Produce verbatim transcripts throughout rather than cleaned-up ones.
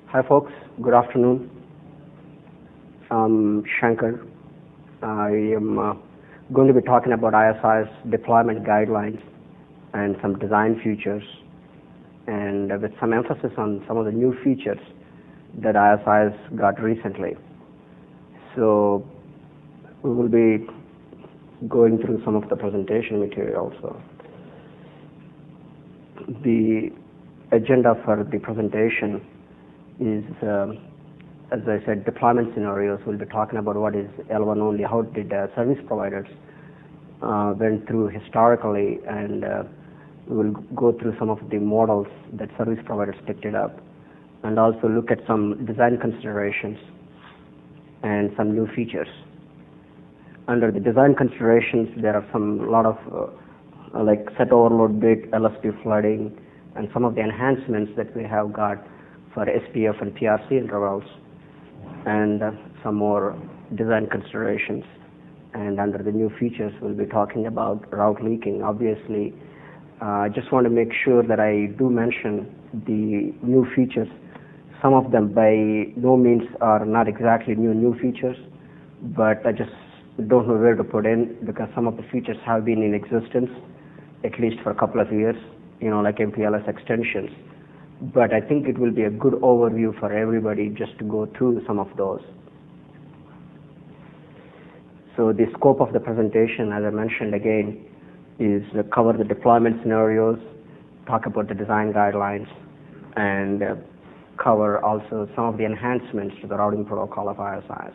Hi folks, good afternoon. I'm Shankar. I am uh, going to be talking about I S I's deployment guidelines and some design features, and uh, with some emphasis on some of the new features that I S I has got recently. So we will be going through some of the presentation material. So the agenda for the presentation is, um, as I said, deployment scenarios. We'll be talking about what is L one only, how did uh, service providers uh, went through historically, and uh, we will go through some of the models that service providers picked it up, and also look at some design considerations and some new features. Under the design considerations, there are some lot of uh, like set overload bit, L S P flooding, and some of the enhancements that we have got for S P F and P R C intervals, and uh, some more design considerations. And under the new features, we'll be talking about route leaking. Obviously, uh, I just want to make sure that I do mention the new features. Some of them by no means are not exactly new new features, but I just don't know where to put in, because some of the features have been in existence at least for a couple of years, you know, like M P L S extensions. But I think it will be a good overview for everybody just to go through some of those. So the scope of the presentation, as I mentioned again, is to cover the deployment scenarios, talk about the design guidelines, and uh, cover also some of the enhancements to the routing protocol of I S Is.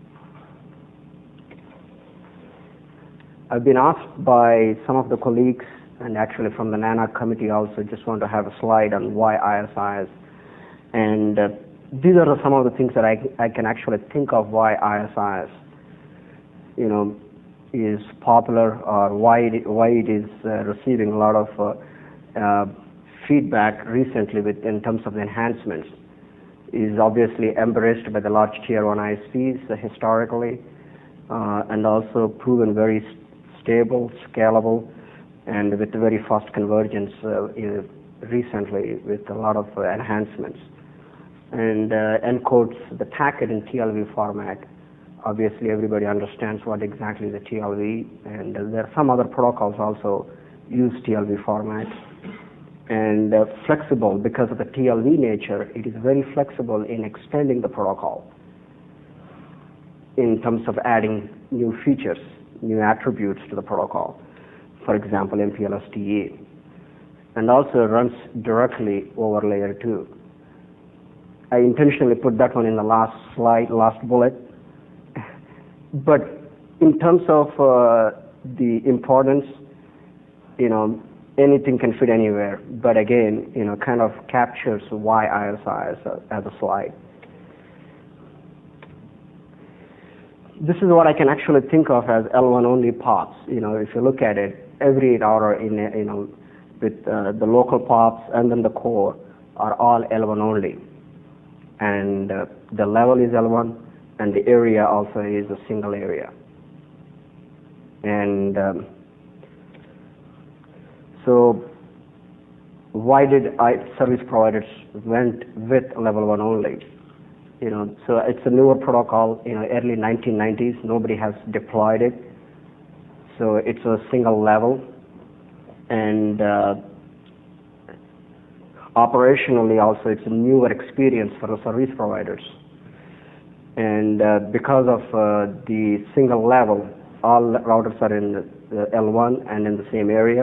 I've been asked by some of the colleagues, and actually from the NANA committee also, just want to have a slide on why I S Is. And uh, these are some of the things that I, I can actually think of why I S Is, you know, is popular, or why it, why it is uh, receiving a lot of uh, uh, feedback recently with, in terms of the enhancements. Is obviously embraced by the large tier one I S Ps uh, historically, uh, and also proven very st stable, scalable, and with very fast convergence uh, recently with a lot of uh, enhancements. And uh, encodes the packet in T L V format. Obviously everybody understands what exactly is the T L V, and uh, there are some other protocols also use T L V format. And uh, flexible, because of the T L V nature, it is very flexible in extending the protocol in terms of adding new features, new attributes to the protocol. For example, M P L S T E, and also runs directly over layer two. I intentionally put that one in the last slide, last bullet. But in terms of uh, the importance, you know, anything can fit anywhere. But again, you know, kind of captures why I S I as a, as a slide. This is what I can actually think of as L one only pops. You know, if you look at it, every router in a, you know, with uh, the local pops and then the core are all L one only, and uh, the level is L one, and the area also is a single area. And um, so, why did I service providers went with level one only? You know, so it's a newer protocol. You know, early nineteen nineties, nobody has deployed it. So it's a single level, and uh, operationally also it's a newer experience for the service providers. And uh, because of uh, the single level, all routers are in the L one and in the same area,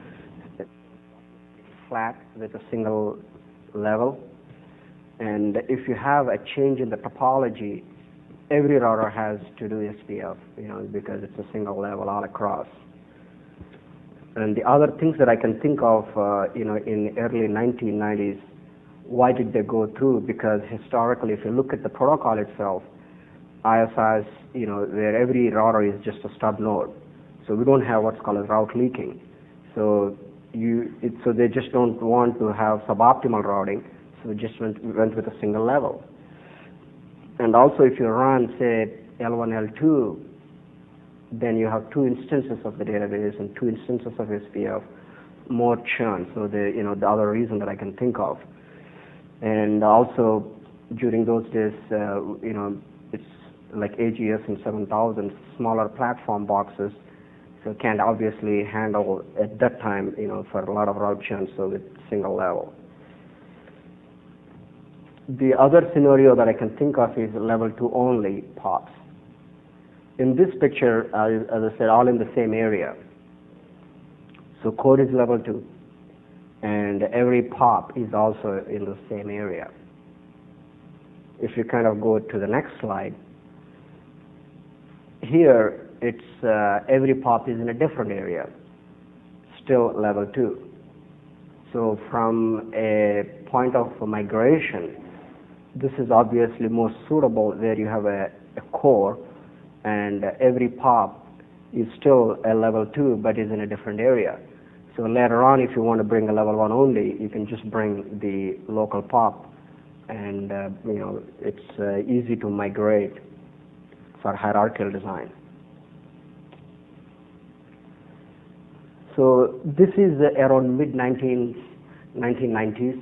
flat with a single level. And if you have a change in the topology, every router has to do S P F, you know, because it's a single level all across. And the other things that I can think of, uh, you know, in early nineteen nineties, why did they go through? Because historically, if you look at the protocol itself, I S Is, you know, where every router is just a stub node. So we don't have what's called as route leaking. So you, it, so they just don't want to have suboptimal routing. So we just went, went with a single level. And also if you run, say, L one, L two, then you have two instances of the database and two instances of S P F, more churn. So the, you know, the other reason that I can think of. And also during those days, uh, you know, it's like A G S in seven thousand, smaller platform boxes, so can't obviously handle at that time, you know, for a lot of route churn, so with single level. The other scenario that I can think of is level two only pops. In this picture, as, as I said, all in the same area. So code is level two, and every pop is also in the same area. If you kind of go to the next slide, here it's uh, every pop is in a different area, still level two. So from a point of migration, this is obviously more suitable where you have a, a core and every pop is still a level two but is in a different area. So later on, if you want to bring a level one only, you can just bring the local pop, and uh, you know, it's uh, easy to migrate for hierarchical design. So this is uh, around mid nineteen nineties,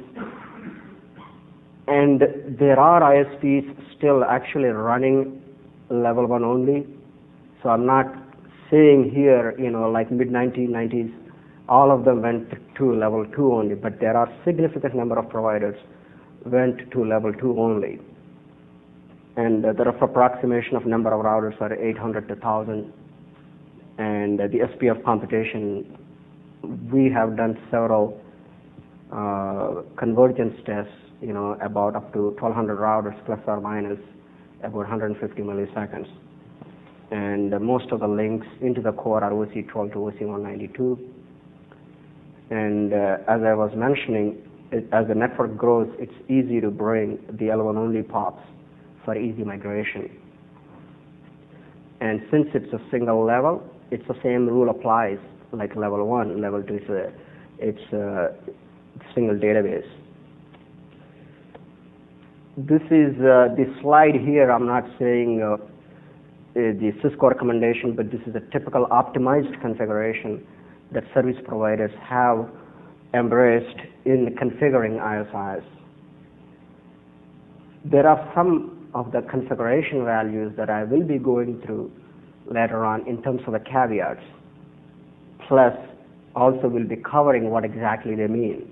and there are I S Ps still actually running level one only. So I'm not saying here, you know, like mid nineteen nineties, all of them went to level two only, but there are significant number of providers went to level two only. And uh, the rough approximation of number of routers are eight hundred to one thousand. And uh, the S P F computation, we have done several uh, convergence tests, you know, about up to twelve hundred routers plus or minus about one hundred fifty milliseconds. And uh, most of the links into the core are O C twelve to O C one ninety-two. And uh, as I was mentioning, it, as the network grows, it's easy to bring the L one only pops for easy migration. And since it's a single level, it's the same rule applies like level one, level two, it's a, it's a single database. This is uh, the slide here. I'm not saying uh, the Cisco recommendation, but this is a typical optimized configuration that service providers have embraced in configuring I S Is. There are some of the configuration values that I will be going through later on in terms of the caveats, plus also will be covering what exactly they mean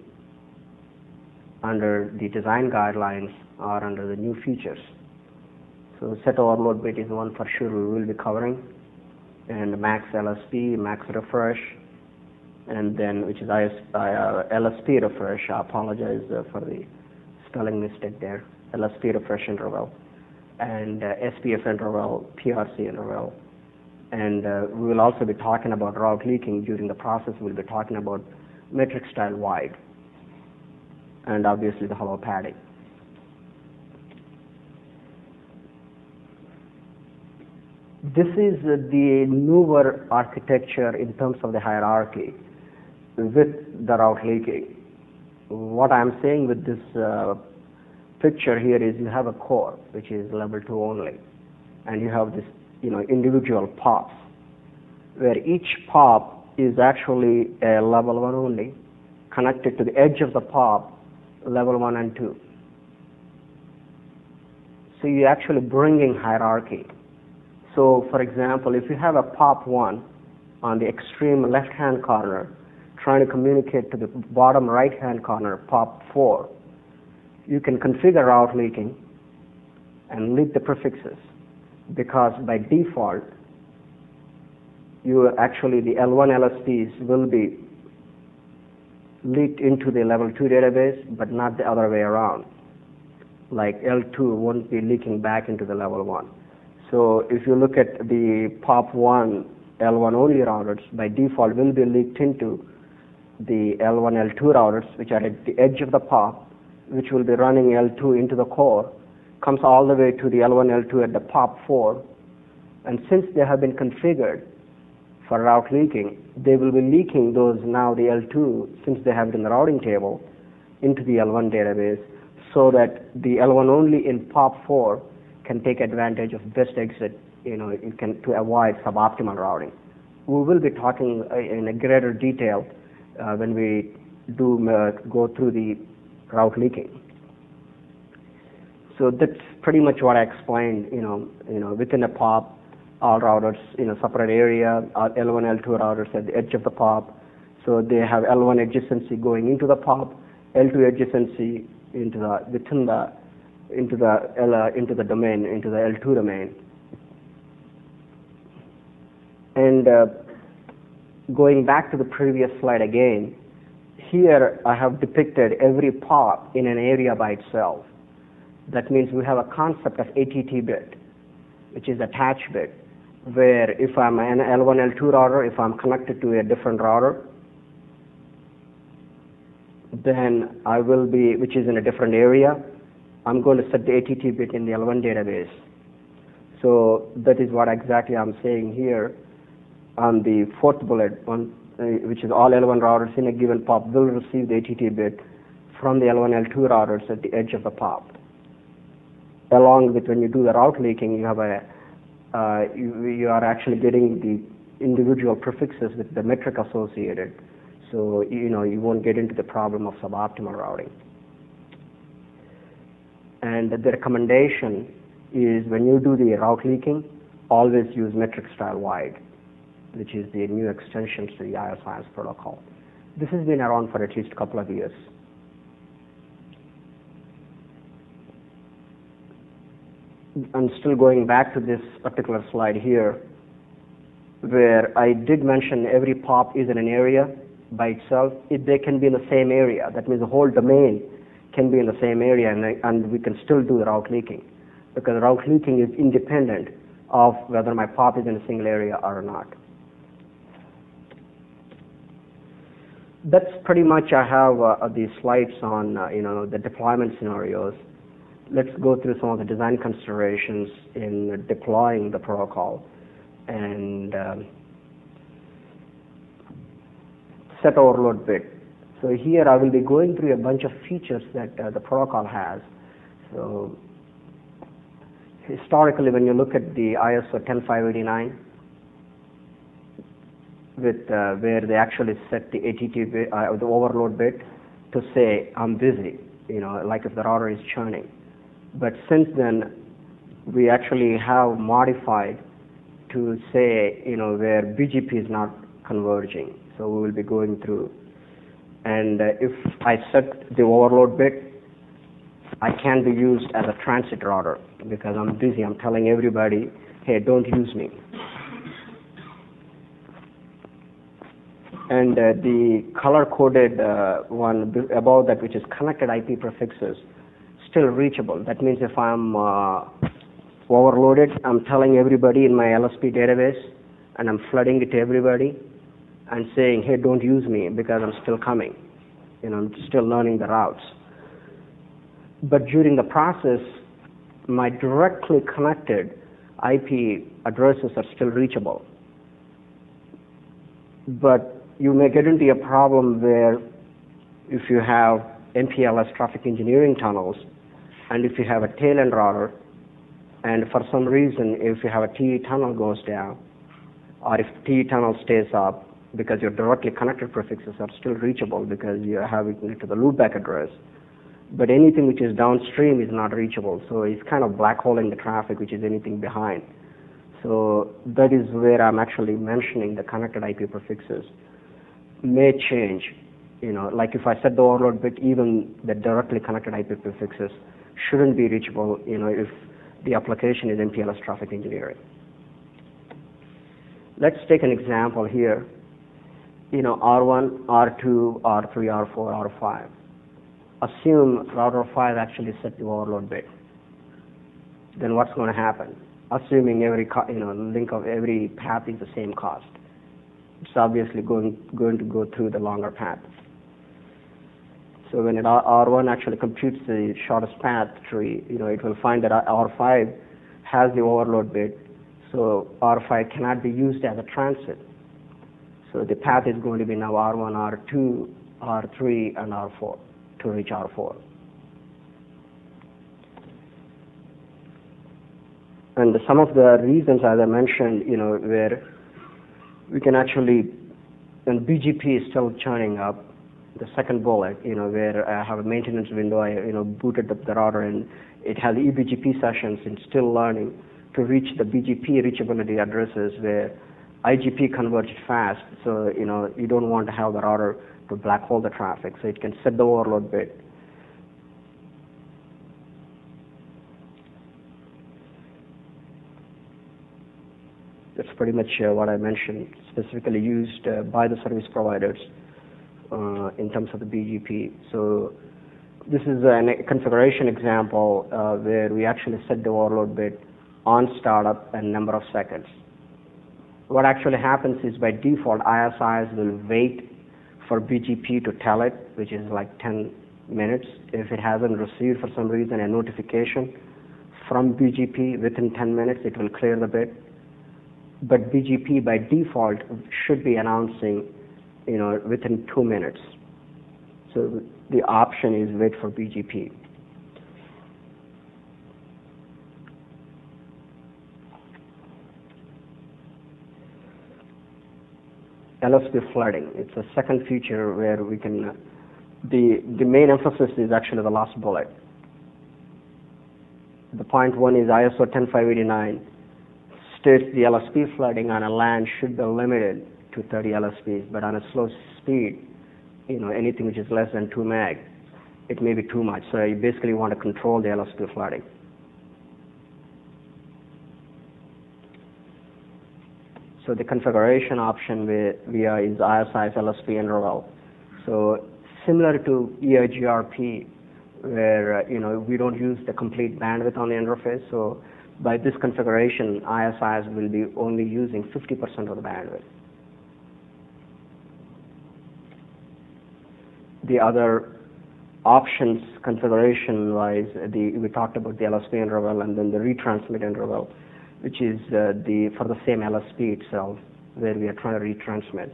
under the design guidelines or under the new features. So set overload bit is one for sure we will be covering, and max L S P, max refresh, and then which is I S, uh, L S P refresh. I apologize uh, for the spelling mistake there. L S P refresh interval, and uh, S P F interval, P R C interval. And uh, we will also be talking about route leaking. During the process, we'll be talking about metric style wide, and obviously the hollow padding. This is uh, the newer architecture in terms of the hierarchy with the route leaking. What I'm saying with this uh, picture here is you have a core, which is level two only, and you have this, you know, individual pops, where each pop is actually a level one only, connected to the edge of the pop, level one and two. So you're actually bringing hierarchy. So, for example, if you have a pop one on the extreme left-hand corner trying to communicate to the bottom right-hand corner, pop four, you can configure route leaking and leak the prefixes, because by default, you actually, the L one L S Ps will be leaked into the level two database, but not the other way around. Like L two won't be leaking back into the level one. So if you look at the pop one L one only routers, by default will be leaked into the L one L two routers, which are at the edge of the pop, which will be running L two into the core, comes all the way to the L one L two at the pop four, and since they have been configured for route leaking, they will be leaking those now the L two, since they have it in the routing table, into the L one database, so that the L one only in pop four can take advantage of best exit, you know, you can, to avoid suboptimal routing. We will be talking uh, in a greater detail uh, when we do uh, go through the route leaking. So that's pretty much what I explained. You know, you know, within a POP, all routers in a separate area, L one, L two routers at the edge of the POP. So they have L one adjacency going into the POP, L two adjacency into the within the into the L, uh, into the domain, into the L two domain. And uh, going back to the previous slide again, here I have depicted every POP in an area by itself. That means we have a concept of A T T bit, which is attach bit, where if I'm an L one, L two router, if I'm connected to a different router, then I will be, which is in a different area, I'm going to set the A T T bit in the L one database. So that is what exactly I'm saying here on the fourth bullet, on, uh, which is all L one routers in a given POP will receive the A T T bit from the L one, L two routers at the edge of the POP. Along with when you do the route leaking, you have a, uh, you, you are actually getting the individual prefixes with the metric associated. So, you know, you won't get into the problem of suboptimal routing. And the recommendation is when you do the route leaking, always use metric style wide, which is the new extension to the I O Science protocol. This has been around for at least a couple of years. I'm still going back to this particular slide here, where I did mention every POP is in an area by itself. It, they can be in the same area. That means the whole domain can be in the same area, and, and we can still do the route leaking, because route leaking is independent of whether my POP is in a single area or not. That's pretty much I have uh, these slides on uh, you know, the deployment scenarios. Let's go through some of the design considerations in deploying the protocol and um, set overload bit. So here I will be going through a bunch of features that uh, the protocol has. So historically, when you look at the I S O ten five eighty-nine, with uh, where they actually set the A T T bit, uh, the overload bit to say I'm busy, you know, like if the router is churning. But since then, we actually have modified to say, you know, where B G P is not converging. So we will be going through. And uh, if I set the overload bit, I can be used as a transit router because I'm busy. I'm telling everybody, hey, don't use me. And uh, the color-coded uh, one above that, which is connected I P prefixes, still reachable. That means if I'm uh, overloaded, I'm telling everybody in my L S P database, and I'm flooding it to everybody, and saying, hey, don't use me because I'm still coming. You know, I'm still learning the routes. But during the process, my directly connected I P addresses are still reachable. But you may get into a problem where if you have M P L S traffic engineering tunnels, and if you have a tail end router, and for some reason, if you have a T E tunnel goes down, or if T E tunnel stays up, because your directly connected prefixes are still reachable because you have it to the loopback address, but anything which is downstream is not reachable. So it's kind of black holing the traffic, which is anything behind. So that is where I'm actually mentioning the connected I P prefixes may change. You know, like if I set the overload bit, even the directly connected I P prefixes shouldn't be reachable, you know, if the application is M P L S traffic engineering. Let's take an example here. You know, R one, R two, R three, R four, R five. Assume router five actually set the overload bit. Then what's going to happen? Assuming every, you know, link of every path is the same cost. It's obviously going, going to go through the longer path. So when it R one actually computes the shortest path tree, you know, it will find that R five has the overload bit, so R five cannot be used as a transit. So the path is going to be now R one, R two, R three, and R four to reach R four. And some of the reasons, as I mentioned, you know, where we can actually, and B G P is still churning up, the second bullet, you know, where I have a maintenance window, I, you know, booted up the router, and it has E B G P sessions and still learning to reach the B G P reachability addresses where I G P converged fast, so you know you don't want to have the router to black hole the traffic, so it can set the overload bit. That's pretty much uh, what I mentioned, specifically used uh, by the service providers uh, in terms of the B G P. So this is a configuration example uh, where we actually set the overload bit on startup and number of seconds. What actually happens is by default, I S Is will wait for B G P to tell it, which is like ten minutes. If it hasn't received for some reason a notification from B G P within ten minutes, it will clear the bit. But B G P by default should be announcing, you know, within two minutes. So the option is wait for B G P. L S P flooding. It's a second feature where we can, uh, the, the main emphasis is actually the last bullet. The point one is I S O ten five eighty-nine states the L S P flooding on a LAN should be limited to thirty L S Ps, but on a slow speed, you know, anything which is less than two meg, it may be too much. So you basically want to control the L S P flooding. So the configuration option via is I S Is L S P interval. So similar to E I G R P, where uh, you know we don't use the complete bandwidth on the interface. So by this configuration, I S Is will be only using fifty percent of the bandwidth. The other options configuration-wise, the we talked about the L S P interval and then the retransmit interval, which is uh, the for the same L S P itself, where we are trying to retransmit.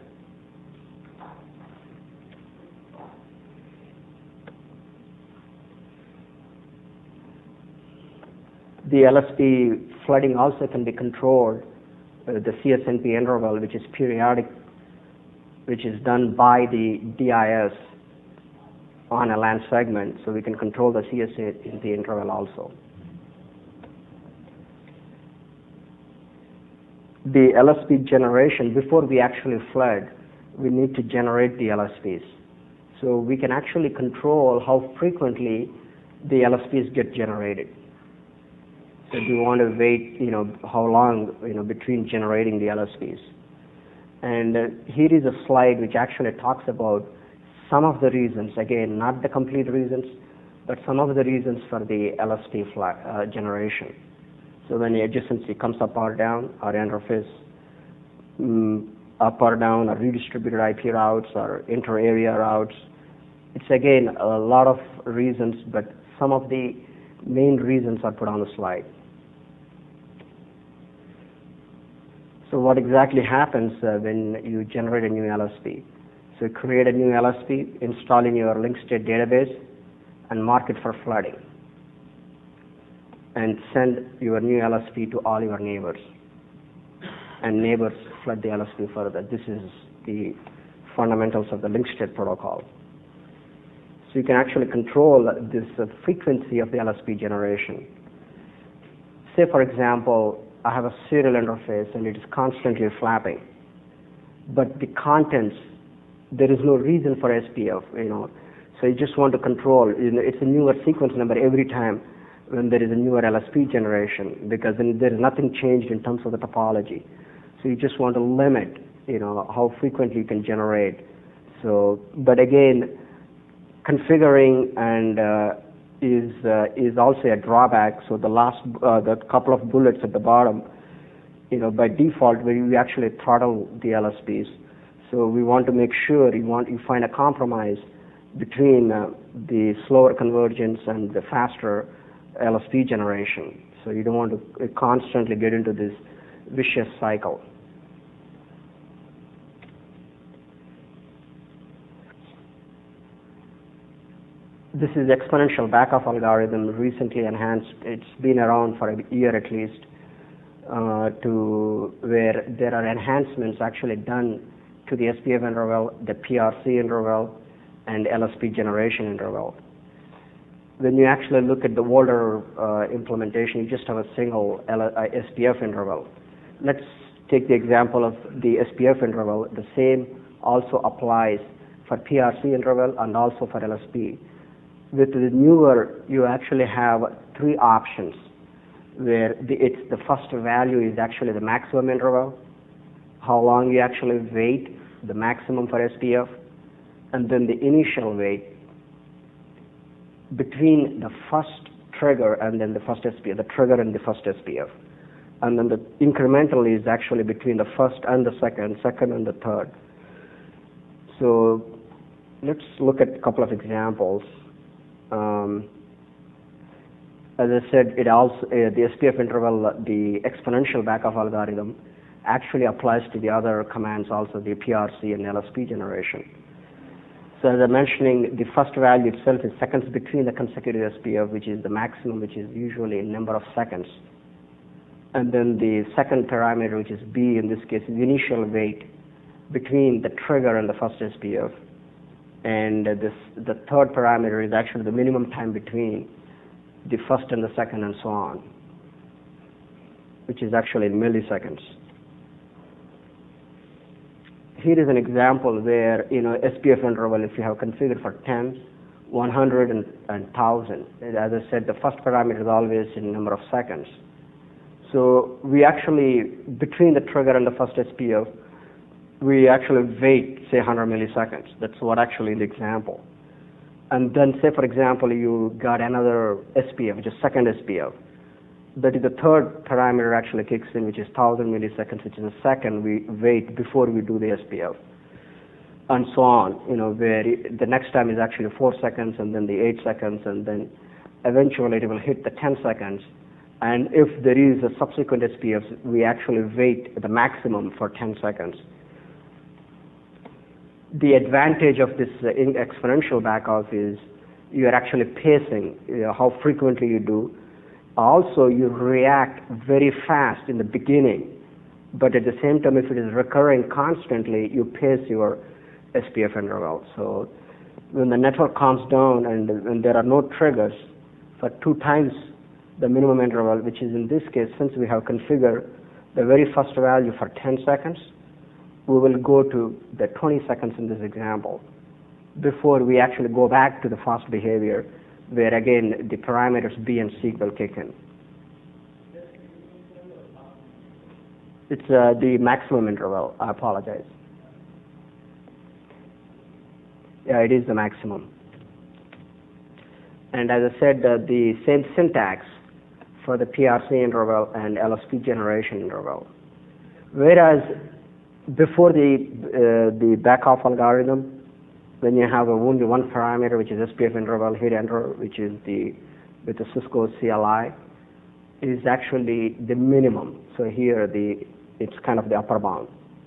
The L S P flooding also can be controlled, uh, the C S N P interval, which is periodic, which is done by the D I S on a LAN segment, so we can control the C S N P interval also. The L S P generation, before we actually flood, we need to generate the L S Ps. So we can actually control how frequently the L S Ps get generated. So we want to wait, you know, how long, you know, between generating the L S Ps. And uh, here is a slide which actually talks about some of the reasons, again, not the complete reasons, but some of the reasons for the L S P uh, generation. So when the adjacency comes up or down, or interface um, up or down, or redistributed I P routes, or inter-area routes, it's again a lot of reasons, but some of the main reasons are put on the slide. So what exactly happens uh, when you generate a new L S P? So create a new L S P, install in your link state database, and mark it for flooding. And send your new L S P to all your neighbors. And neighbors flood the L S P further. This is the fundamentals of the link state protocol. So you can actually control this uh, frequency of the L S P generation. Say, for example, I have a serial interface and it is constantly flapping. But the contents, there is no reason for S P F, you know. So you just want to control, you know, it's a newer sequence number every time when there is a newer L S P generation, because then there is nothing changed in terms of the topology. So you just want to limit, you know, how frequently you can generate. So, but again, configuring and uh, is uh, is also a drawback. So the last, uh, the couple of bullets at the bottom, you know, by default, we, we actually throttle the L S Ps. So we want to make sure you want you find a compromise between uh, the slower convergence and the faster L S P generation. So you don't want to constantly get into this vicious cycle. This is exponential backup algorithm, recently enhanced. It's been around for a year at least, uh, to where there are enhancements actually done to the S P F interval, the P R C interval, and L S P generation interval. when you actually look at the older uh, implementation, you just have a single L uh, S P F interval. Let's take the example of the S P F interval. The same also applies for P R C interval and also for L S P. With the newer, you actually have three options where the, it's the first value is actually the maximum interval, how long you actually wait, the maximum for S P F, and then the initial wait between the first trigger and then the first S P F, the trigger and the first S P F. And then the incremental is actually between the first and the second, second and the third. So let's look at a couple of examples. Um, as I said, it also uh, the S P F interval, uh, the exponential backoff algorithm, actually applies to the other commands also, the P R C and L S P generation. So as I'm mentioning, the first value itself is seconds between the consecutive S P F, which is the maximum, which is usually a number of seconds. And then the second parameter, which is B in this case, is the initial wait between the trigger and the first S P F. And uh, this, the third parameter is actually the minimum time between the first and the second and so on, which is actually in milliseconds. Here is an example where, you know, S P F interval, if you have configured for ten, one hundred, and, and one thousand. As I said, the first parameter is always in number of seconds. So we actually, between the trigger and the first S P F, we actually wait, say, one hundred milliseconds. That's what actually the example. And then, say, for example, you got another S P F, which is second S P F. That is the third parameter actually kicks in, which is one thousand milliseconds, which is a second we wait before we do the S P F. And so on, you know, where it, the next time is actually four seconds, and then the eight seconds, and then eventually it will hit the ten seconds. And if there is a subsequent S P F, we actually wait the maximum for ten seconds. The advantage of this uh, exponential backoff is you are actually pacing, you know, how frequently you do. Also, you react very fast in the beginning, but at the same time, if it is recurring constantly, you pace your S P F interval. So when the network calms down and when there are no triggers for two times the minimum interval, which is in this case, since we have configured the very first value for ten seconds, we will go to the twenty seconds in this example before we actually go back to the fast behavior, where again the parameters B and C will kick in. It's uh, the maximum interval. I apologize. Yeah, it is the maximum. And as I said, uh, the same syntax for the P R C interval and L S P generation interval. Whereas before the uh, the backoff algorithm, when you have only one parameter, which is S P F interval, hit enter, which is the with the Cisco C L I, is actually the minimum. So here the it's kind of the upper bound.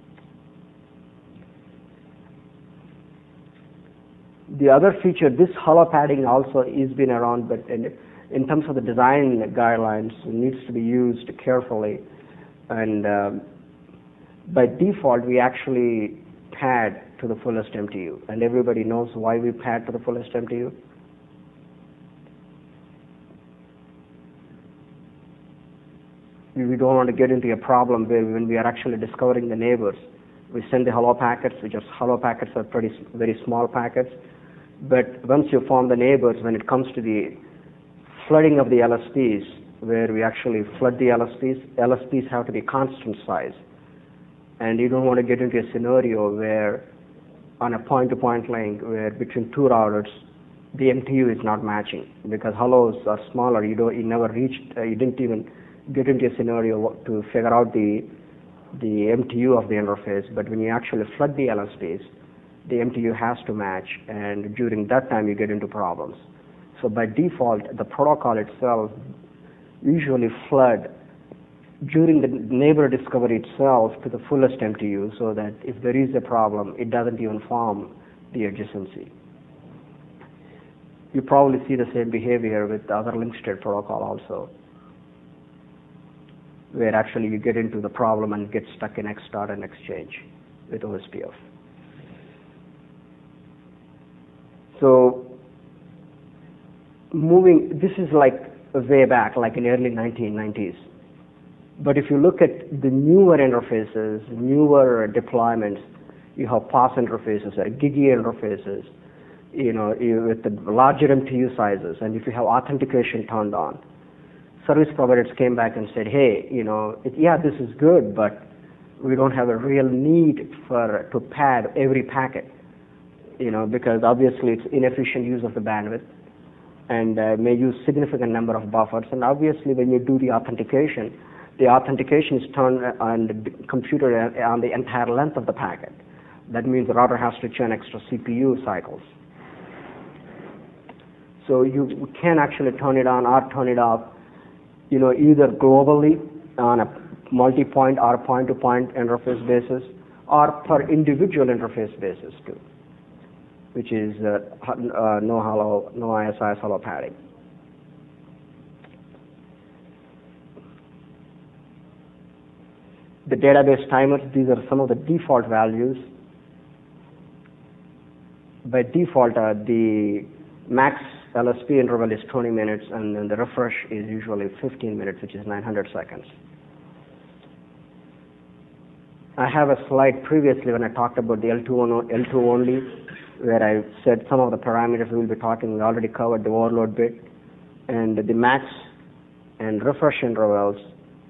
The other feature, this hollow padding also has been around, but in, in terms of the design guidelines, it needs to be used carefully. And um, by default, we actually pad to the fullest M T U, and everybody knows why we pad to the fullest M T U. We don't want to get into a problem where when we are actually discovering the neighbors, we send the hello packets, which are hello packets are pretty very small packets. But once you form the neighbors, when it comes to the flooding of the L S Ps, where we actually flood the L S Ps, L S Ps have to be constant size. And you don't want to get into a scenario where on a point-to-point link where between two routers, the M T U is not matching because hellos are smaller. You don't, you never reached, uh, you didn't even get into a scenario to figure out the the M T U of the interface. But when you actually flood the L S Ps, the M T U has to match, and during that time you get into problems. So by default, the protocol itself usually flood during the neighbor discovery itself to the fullest M T U, so that if there is a problem, it doesn't even form the adjacency. You probably see the same behavior with the other link state protocol also, where actually you get into the problem and get stuck in X start and exchange with O S P F. So moving, this is like way back, like in early nineteen nineties. But if you look at the newer interfaces, newer deployments, you have pass interfaces, or gigi interfaces, you know, you, with the larger M T U sizes, and if you have authentication turned on, service providers came back and said, hey, you know, it, yeah, this is good, but we don't have a real need for to pad every packet, you know, because obviously it's inefficient use of the bandwidth, and uh, may use significant number of buffers. And obviously, when you do the authentication, the authentication is turned on the computer on the entire length of the packet. That means the router has to churn extra C P U cycles. So you can actually turn it on or turn it off, you know, either globally on a multi-point or point-to-point interface basis, or per individual interface basis too, which is uh, uh, no hollow, no I S I S hollow padding. The database timers, these are some of the default values. By default, uh, the max L S P interval is twenty minutes, and then the refresh is usually fifteen minutes, which is nine hundred seconds. I have a slide previously when I talked about the L two only, where I said some of the parameters we will be talking. We already covered the overload bit, and the max and refresh intervals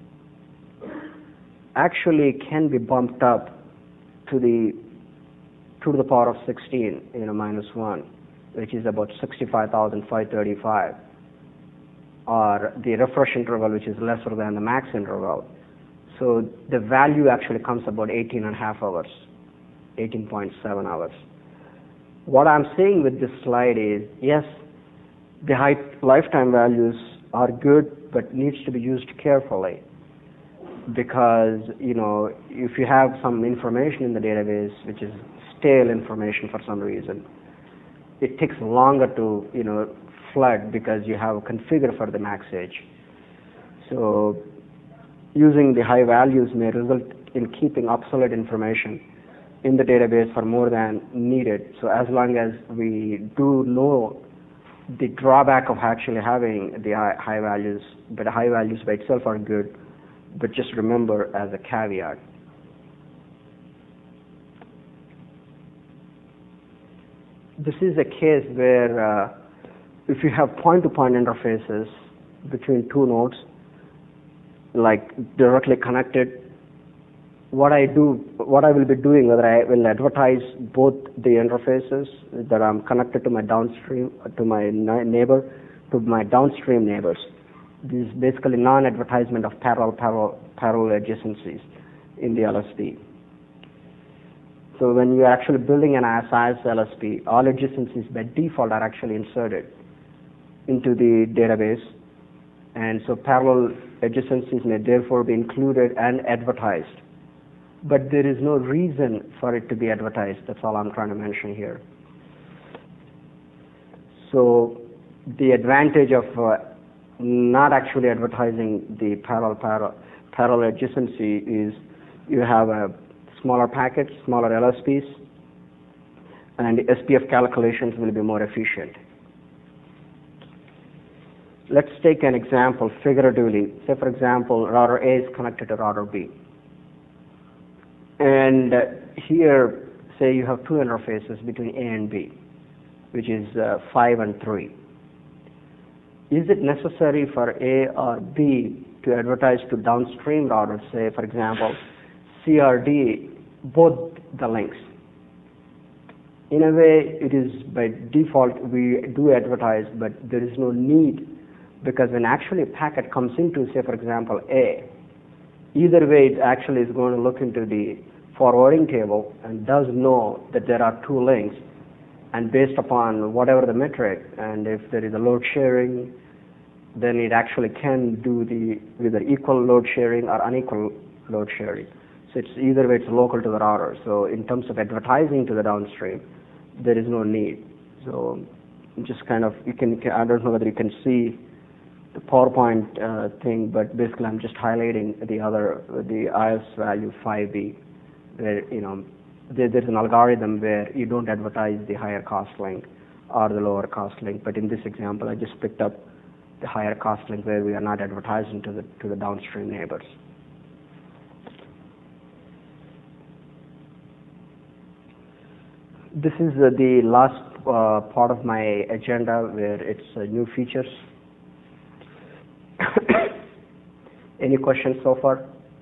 actually can be bumped up to the two to the power of sixteen, you know, minus one, which is about sixty-five thousand five hundred thirty-five, or the refresh interval, which is lesser than the max interval. So the value actually comes about eighteen and a half hours, eighteen point seven hours. What I'm saying with this slide is, yes, the high lifetime values are good, but needs to be used carefully, because, you know, if you have some information in the database which is stale information for some reason, it takes longer to, you know, flood because you have configured for the max age. So using the high values may result in keeping obsolete information in the database for more than needed. So as long as we do know the drawback of actually having the high, high values, but the high values by itself are good, but just remember as a caveat. This is a case where uh, if you have point-to-point interfaces between two nodes, like directly connected, what I do, what I will be doing, whether I will advertise both the interfaces that I'm connected to my downstream, to my neighbor, to my downstream neighbors. This is basically non-advertisement of parallel, parallel, parallel adjacencies in the L S P. So when you're actually building an I S I S L S P, all adjacencies by default are actually inserted into the database, and so parallel adjacencies may therefore be included and advertised. But there is no reason for it to be advertised. That's all I'm trying to mention here. So the advantage of uh, not actually advertising the parallel, parallel, parallel adjacency is you have a smaller packets, smaller L S Ps, and the S P F calculations will be more efficient. Let's take an example figuratively. Say, for example, router A is connected to router B. And uh, here, say you have two interfaces between A and B, which is uh, five and three. Is it necessary for A or B to advertise to downstream routers, say, for example, C R D, both the links? In a way, it is by default we do advertise, but there is no need, because when actually a packet comes into, say, for example, A, either way it actually is going to look into the forwarding table and does know that there are two links, and based upon whatever the metric, and if there is a load sharing, then it actually can do the either equal load sharing or unequal load sharing. So it's either way it's local to the router. So in terms of advertising to the downstream, there is no need. So just kind of, you can, I don't know whether you can see the PowerPoint uh, thing, but basically I'm just highlighting the other, the I S value five B, where, you know, there, there's an algorithm where you don't advertise the higher cost link or the lower cost link. But in this example, I just picked up the higher cost link where we are not advertising to the to the downstream neighbors. This is uh, the last uh, part of my agenda where it's uh, new features. Any questions so far?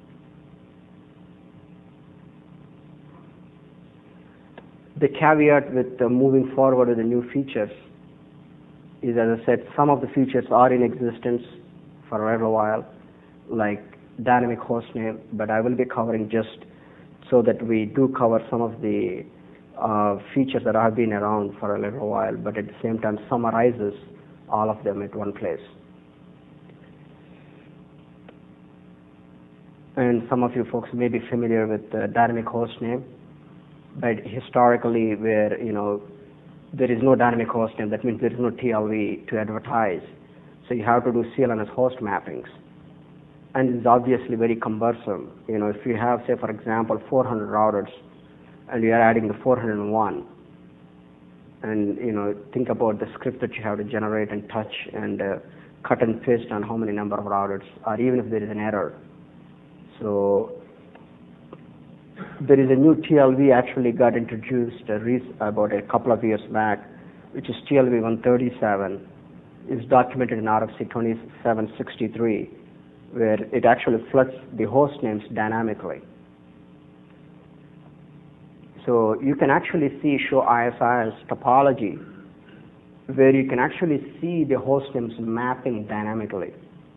The caveat with uh, moving forward with the new features is, as I said, some of the features are in existence for a little while, like dynamic hostname, but I will be covering just so that we do cover some of the uh, features that have been around for a little while, but at the same time summarizes all of them at one place. And some of you folks may be familiar with uh, dynamic hostname, but historically where, you know, there is no dynamic hostname, that means there is no T L V to advertise. So you have to do C L N S host mappings. And it's obviously very cumbersome. You know, if you have, say, for example, four hundred routers, and you are adding the four hundred one, and, you know, think about the script that you have to generate and touch and uh, cut and paste on how many number of routers, or even if there is an error. So there is a new T L V actually got introduced uh, about a couple of years back, which is T L V one thirty-seven. It's documented in R F C twenty-seven sixty-three, where it actually floods the host names dynamically. So you can actually see show I S I S topology, where you can actually see the host names mapping dynamically.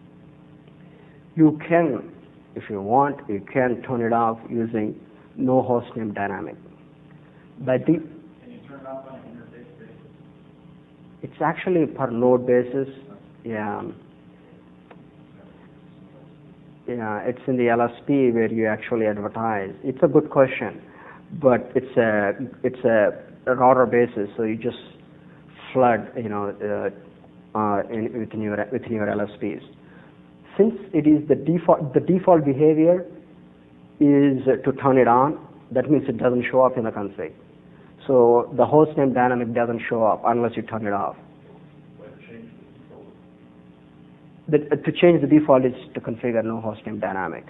You can, if you want, you can turn it off using no hostname dynamic. But the, Can you turn it off on an interface basis? it's actually per node basis. Yeah. Yeah, it's in the L S P where you actually advertise. It's a good question, but it's a it's a, a router basis, so you just flood, you know, uh, uh, in, within your within your L S Ps. Since it is the default, the default behavior is to turn it on. That means it doesn't show up in the config. So the hostname dynamic doesn't show up unless you turn it off. The, to change the default is to configure no hostname dynamic.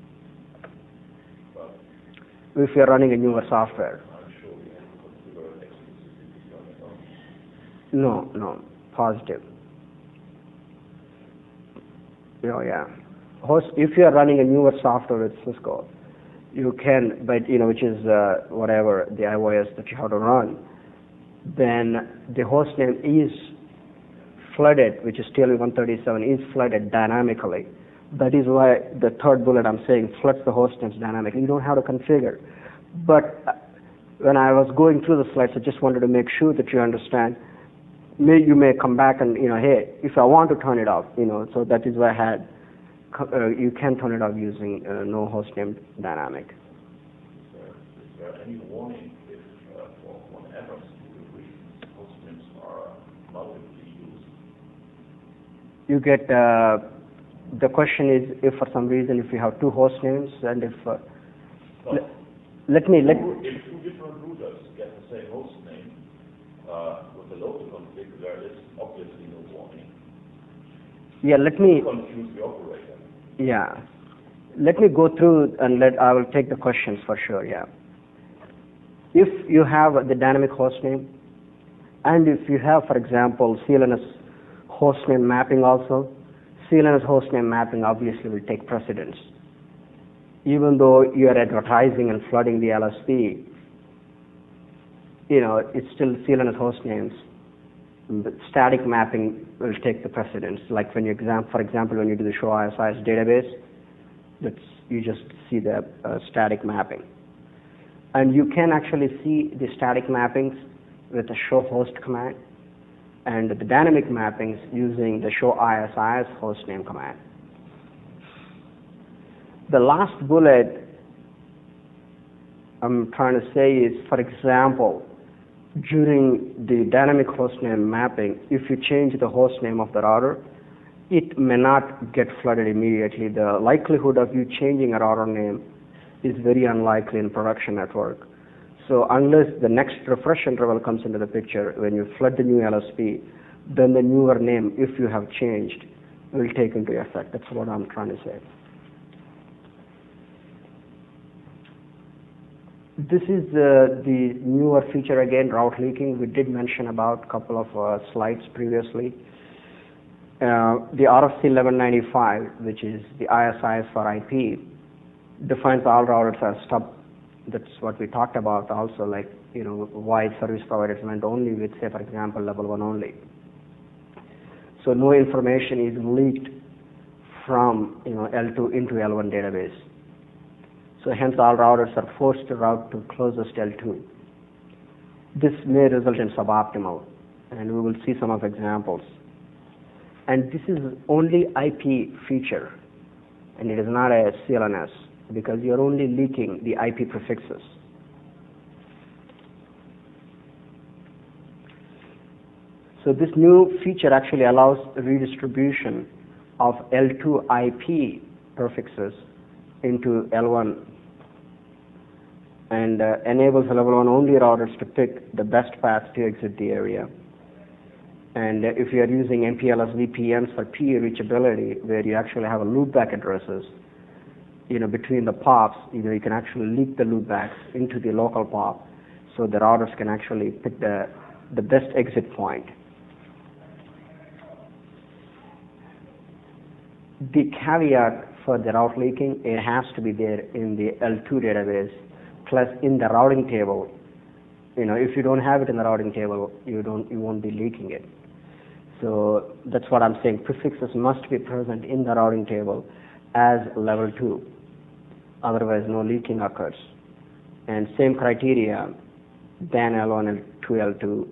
If you're running a newer software. No, no, positive. Oh yeah. Host, if you are running a newer software with Cisco, you can, but you know, which is uh, whatever the I O S that you have to run, then the hostname is flooded, which is T L V one thirty-seven, is flooded dynamically. That is why the third bullet I'm saying floods the hostnames dynamically. You don't have to configure. But when I was going through the slides, I just wanted to make sure that you understand. May, you may come back and, you know, hey, if I want to turn it off, you know, so that is why I had, uh, you can turn it off using uh, no hostname dynamic. Is there, is there any warning if, uh, for whenever specific hostnames are multiply used? You get, uh, the question is if for some reason if you have two host names and if, uh, no. le let me, let If two different routers get the same host name, uh, with the local config, there is obviously no warning. yeah, let me, Confuse the operator. yeah, let me go through and let, I will take the questions for sure, yeah. If you have the dynamic host name, and if you have, for example, C L N S hostname mapping also, C L N S hostname mapping obviously will take precedence. Even though you are advertising and flooding the L S P, you know, it's still C L N S hostnames. The static mapping will take the precedence. Like when you exam, for example, when you do the show I S I S database, that's, you just see the uh, static mapping. And you can actually see the static mappings with the show host command, and the dynamic mappings using the show I S I S hostname command. The last bullet I'm trying to say is, for example, during the dynamic hostname mapping, if you change the hostname of the router, it may not get flooded immediately. The likelihood of you changing a router name is very unlikely in production network. So unless the next refresh interval comes into the picture, when you flood the new L S P, then the newer name, if you have changed, will take into effect. That's what I'm trying to say. This is uh, the newer feature again, route leaking. We did mention about a couple of uh, slides previously. Uh, the R F C eleven ninety-five, which is the I S I S for I P, defines all routers as stub. That's what we talked about also, like, you know, why service providers went only with, say, for example, level one only. So no information is leaked from, you know, L two into L one database. So hence all routers are forced to route to closest L two. This may result in suboptimal, and we will see some of examples. And this is only I P feature, and it is not a C L N S, because you're only leaking the I P prefixes. So this new feature actually allows redistribution of L two I P prefixes into L one, and uh, enables level one only routers to pick the best path to exit the area. And uh, if you are using M P L S V P Ns for P E reachability, where you actually have a loopback addresses, you know, between the pops, you know, you can actually leak the loopbacks into the local pop, so the routers can actually pick the the best exit point. The caveat for the route leaking, it has to be there in the L two database, plus in the routing table. You know, if you don't have it in the routing table, you don't, you won't be leaking it. So that's what I'm saying. Prefixes must be present in the routing table as level two. Otherwise, no leaking occurs. And same criteria, then L one and two L two.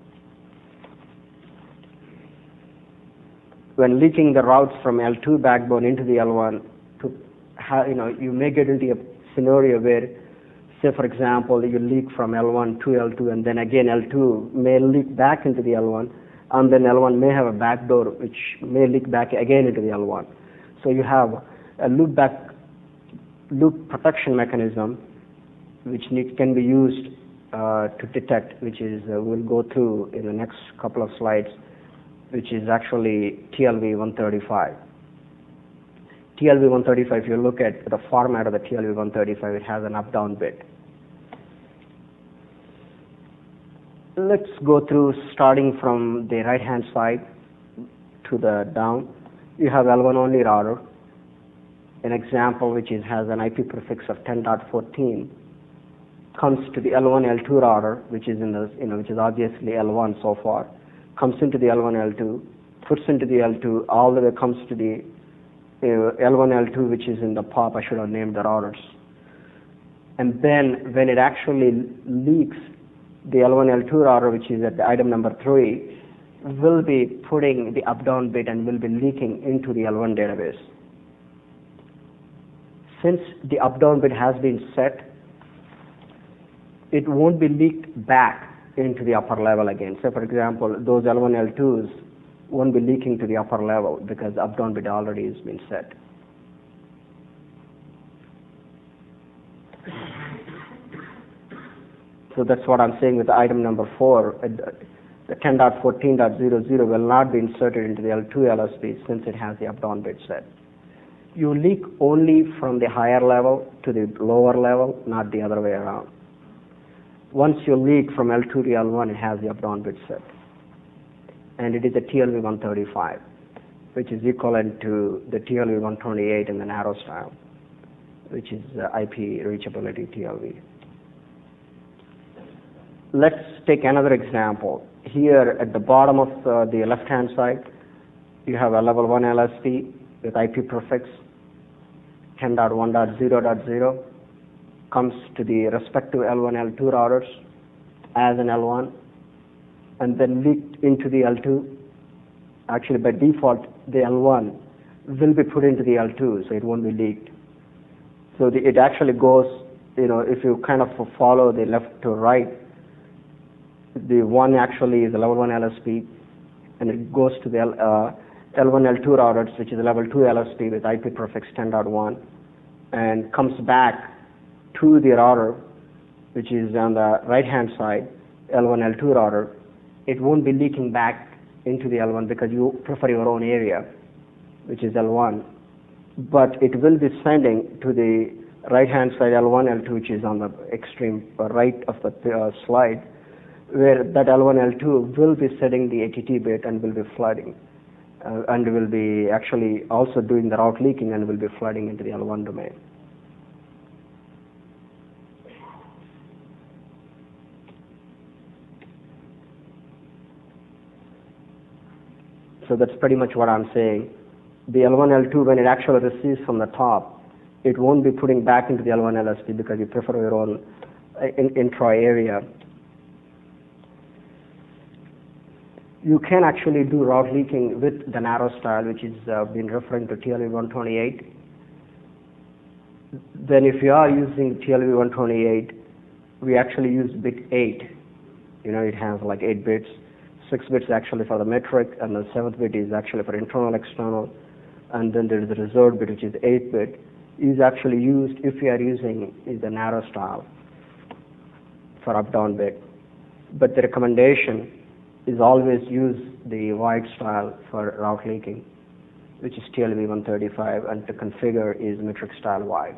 When leaking the routes from L two backbone into the L one, to have, you know, you may get into a scenario where, say for example, you leak from L one to L two, and then again L two may leak back into the L one, and then L one may have a backdoor which may leak back again into the L one. So you have a loop back loop protection mechanism which need, can be used uh, to detect, which is uh, we'll go through in the next couple of slides, which is actually T L V one thirty-five. T L V one thirty-five, if you look at the format of the T L V one thirty-five, it has an up-down bit. Let's go through starting from the right-hand side to the down. You have L one only router. An example which is, has an I P prefix of ten dot fourteen comes to the L one L two router, which is in the, you know, which is obviously L one so far. Comes into the L one L two, puts into the L two, all the way comes to the uh, L one L two, which is in the pop. I should have named the routers. And then when it actually leaks, the L one L two router, which is at the item number three, will be putting the up-down bit and will be leaking into the L one database. Since the up-down bit has been set, it won't be leaked back into the upper level again. So for example, those L one L twos won't be leaking to the upper level because the up-down bit already has been set. So that's what I'm saying with the item number four. The ten dot fourteen dot zero zero will not be inserted into the L two L S P since it has the up-down bit set. You leak only from the higher level to the lower level, not the other way around. Once you leak from L two to L one, it has the up-down bit set. And it is a T L V one thirty-five, which is equivalent to the T L V one twenty-eight in the narrow style, which is the I P reachability T L V. Let's take another example. Here at the bottom of uh, the left-hand side, you have a level one L S P with I P prefix ten dot one dot zero dot zero. Comes to the respective L one L two routers as an L one, and then leaked into the L two. Actually, by default, the L one will be put into the L two, so it won't be leaked. So the, it actually goes, you know, if you kind of follow the left to right, the one actually is a level one L S P, and it goes to the L, uh, L one L two routers, which is a level two L S P with I P prefix ten dot one, and comes back to the router which is on the right-hand side, L one, L two router, it won't be leaking back into the L one because you prefer your own area, which is L one, but it will be sending to the right-hand side L one, L two, which is on the extreme right of the uh, slide, where that L one, L two will be setting the A T T bit and will be flooding, uh, and will be actually also doing the route leaking and will be flooding into the L one domain. So that's pretty much what I'm saying. The L one, L two, when it actually receives from the top, it won't be putting back into the L one L S P because you prefer your own in, intra area. You can actually do route leaking with the narrow style, which is uh, been referring to T L V one twenty-eight. Then if you are using T L V one twenty-eight, we actually use bit eight. You know, it has like eight bits. Six bits actually for the metric, and the seventh bit is actually for internal, external, and then there is the reserved bit, which is eight bit, is actually used if you are using is the narrow style for up-down bit. But the recommendation is always use the wide style for route leaking, which is T L V one thirty-five, and to configure is metric style wide.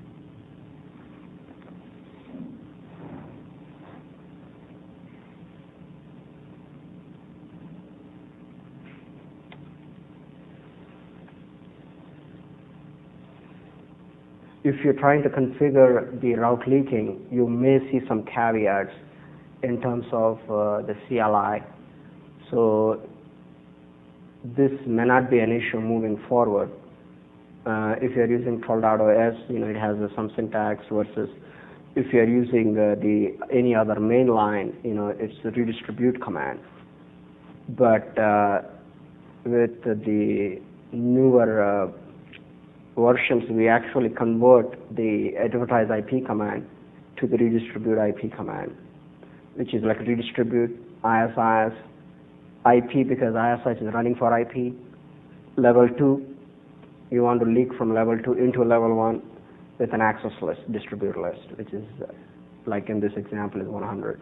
If you're trying to configure the route leaking, you may see some caveats in terms of uh, the C L I. So this may not be an issue moving forward. Uh, if you're using twelve dot O S, you know, it has uh, some syntax versus if you're using uh, the any other mainline, you know, it's the redistribute command. But uh, with the newer uh, versions, we actually convert the advertise I P command to the redistribute I P command, which is like redistribute I S I S I P because I S I S is running for I P. Level two, you want to leak from level two into level one with an access list, distribute list, which is uh, like in this example is one hundred.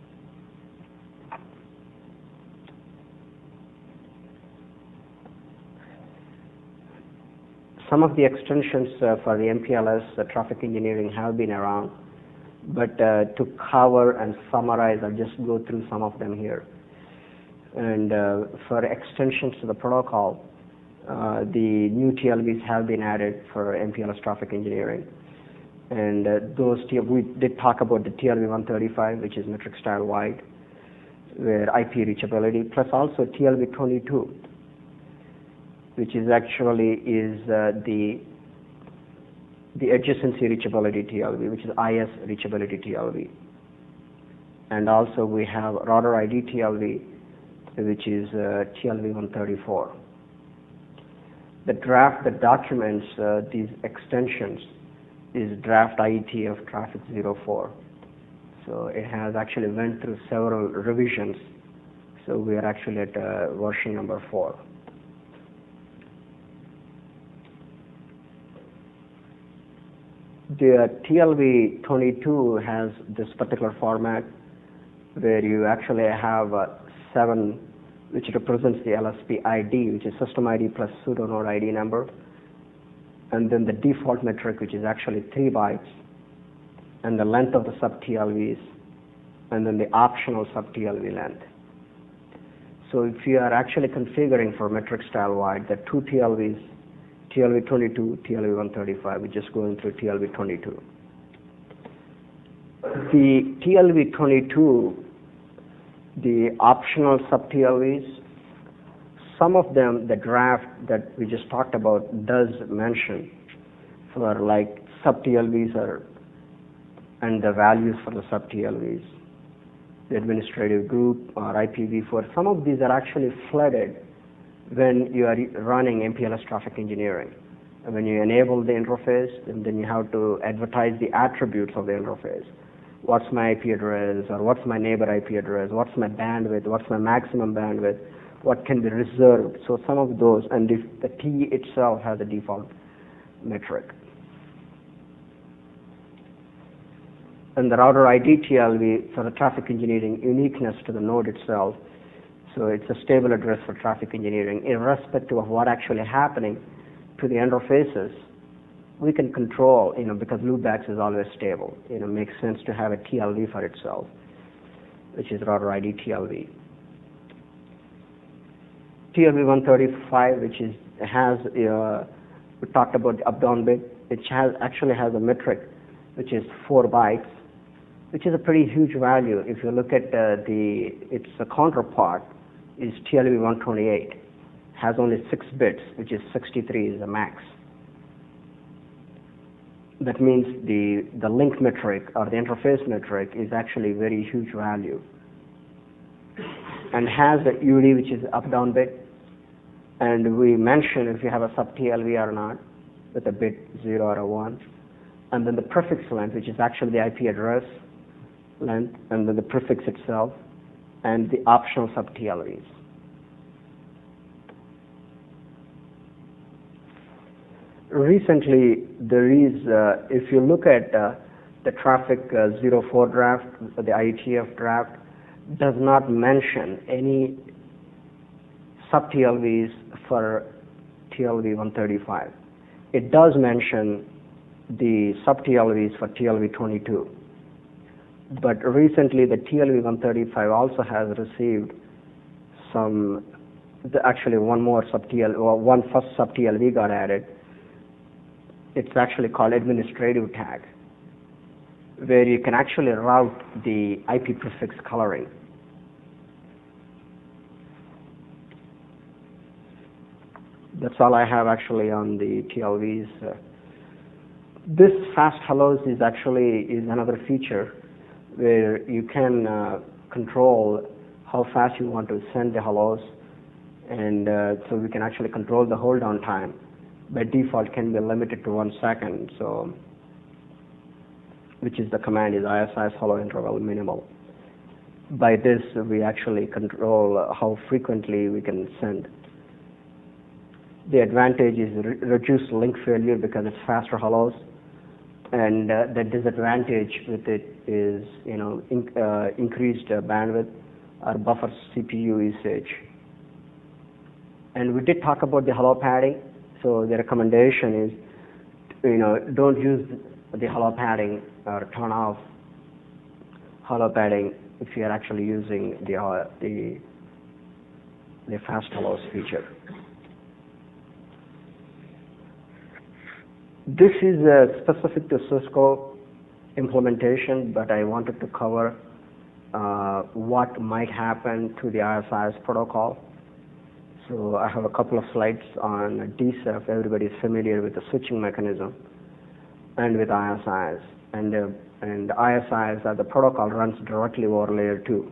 Some of the extensions uh, for the M P L S uh, traffic engineering have been around, but uh, to cover and summarize, I'll just go through some of them here. And uh, for extensions to the protocol, uh, the new T L Vs have been added for M P L S traffic engineering. And uh, those, T we did talk about the T L V one thirty-five, which is metric style wide, where I P reachability, plus also T L V twenty-two, which is actually is uh, the the adjacency reachability T L V, which is I S reachability T L V. And also we have router I D T L V, which is uh, T L V one thirty-four. The draft that documents uh, these extensions is draft I E T of traffic zero four. So it has actually went through several revisions. So we are actually at uh, version number four. The uh, T L V twenty-two has this particular format where you actually have uh, seven, which represents the L S P I D, which is system I D plus pseudonode I D number, and then the default metric, which is actually three bytes, and the length of the sub-T L Vs, and then the optional sub-T L V length. So if you are actually configuring for metric style wide, the two T L Vs, T L V twenty-two, T L V one thirty-five, we're just going through T L V twenty-two. The T L V twenty-two, the optional sub-T L Vs, some of them, the draft that we just talked about does mention for like sub-T L Vs are, and the values for the sub-T L Vs, the administrative group or I P v four. Some of these are actually flooded when you are running M P L S traffic engineering. And when you enable the interface, and then you have to advertise the attributes of the interface. What's my I P address, or what's my neighbor I P address, what's my bandwidth, what's my maximum bandwidth, what can be reserved. So some of those, and if the T itself has a default metric. And the router I D T L V for the traffic engineering uniqueness to the node itself. So it's a stable address for traffic engineering, irrespective of what actually happening to the interfaces. We can control, you know, because loopbacks is always stable. You know, makes sense to have a T L V for itself, which is router I D T L V. T L V one thirty-five, which is has uh, we talked about the up-down bit. It has actually has a metric, which is four bytes, which is a pretty huge value. If you look at uh, the its a counterpart is T L V one twenty-eight, has only six bits, which is sixty-three is the max. That means the, the link metric or the interface metric is actually very huge value. And has a U D, which is up-down bit. And we mention if you have a sub-T L V or not, with a bit zero or a one. And then the prefix length, which is actually the I P address length, and then the prefix itself, and the optional sub-T L Vs. Recently, there is, uh, if you look at uh, the traffic uh, zero four draft, the I E T F draft, does not mention any sub-T L Vs for T L V one thirty-five. It does mention the sub-T L Vs for T L V twenty-two. But recently, the T L V one thirty-five also has received some, the, actually one more sub-T L V, or one first sub-T L V got added. It's actually called administrative tag, where you can actually route the I P prefix coloring. That's all I have actually on the T L Vs. Uh, this fast hellos is actually is another feature where you can uh, control how fast you want to send the hellos, and uh, so we can actually control the hold down time. By default can be limited to one second, so which is the command is I S I S hello interval minimal. By this we actually control uh, how frequently we can send. The advantage is re reduced link failure because it's faster hellos, and uh, the disadvantage with it is, you know, in, uh, increased uh, bandwidth or buffer C P U usage. And we did talk about the hello padding. So the recommendation is, you know, don't use the hello padding or turn off hello padding if you are actually using the uh, the the fast hellos feature. This is uh, specific to Cisco implementation, but I wanted to cover uh, what might happen to the I S I S protocol. So I have a couple of slides on dCEF. Everybody is familiar with the switching mechanism and with I S I S. And, uh, and I S I S, uh, the protocol runs directly over layer two.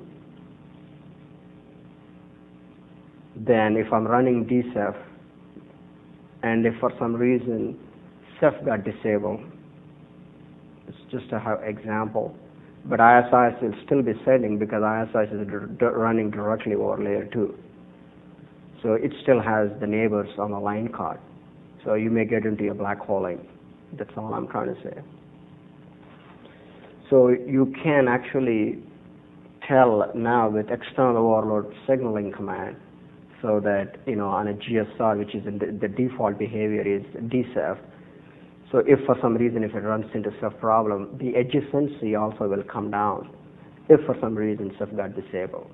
Then if I'm running dCEF, and if for some reason C E F got disabled, it's just a example, but I S I S will still be sending because I S I S is running directly over layer two. So it still has the neighbors on the line card. So you may get into a black holing. That's all I'm trying to say. So you can actually tell now with external overload signaling command, so that, you know, on a G S R, which is in the, the default behavior is dCEF. So if for some reason if it runs into C E F problem, the adjacency also will come down if for some reason C E F got disabled.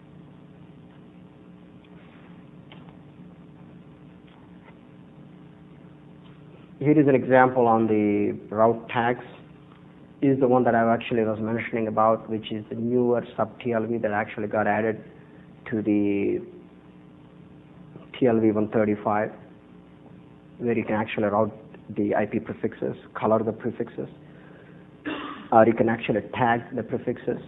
Here is an example on the route tags. Is the one that I actually was mentioning about, which is the newer sub-T L V that actually got added to the T L V one thirty-five, where you can actually route the I P prefixes, color the prefixes, or you can actually tag the prefixes.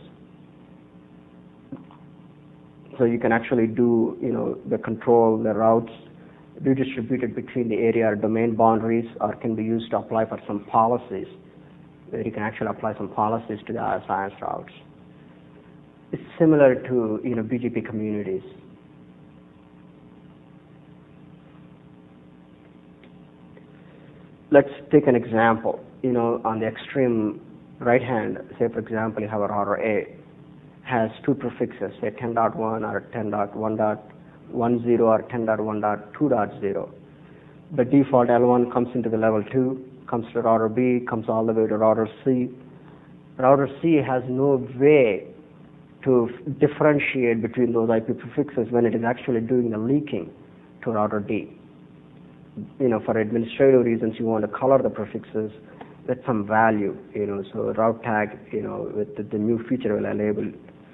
So you can actually do, you know, the control, the routes, redistributed between the area or domain boundaries, or can be used to apply for some policies, where you can actually apply some policies to the I S I S routes. It's similar to, you know, B G P communities. Let's take an example. You know, on the extreme right hand, say for example you have a router A, has two prefixes, say ten dot one or ten dot one dot ten or ten dot one dot two dot zero. By default, L one comes into the level two, comes to router B, comes all the way to router C. Router C has no way to differentiate between those I P prefixes when it is actually doing the leaking to router D. You know, for administrative reasons, you want to color the prefixes with some value, you know, so route tag, you know, with the, the new feature will enable.